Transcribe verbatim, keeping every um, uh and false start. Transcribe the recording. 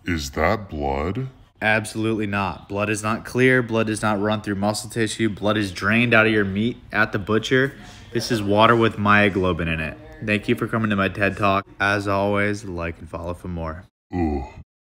Is that blood? Absolutely not. Blood is not clear. Blood does not run through muscle tissue. Blood is drained out of your meat at the butcher. This is water with myoglobin in it. Thank you for coming to my TED Talk. As always, like and follow for more. Ugh.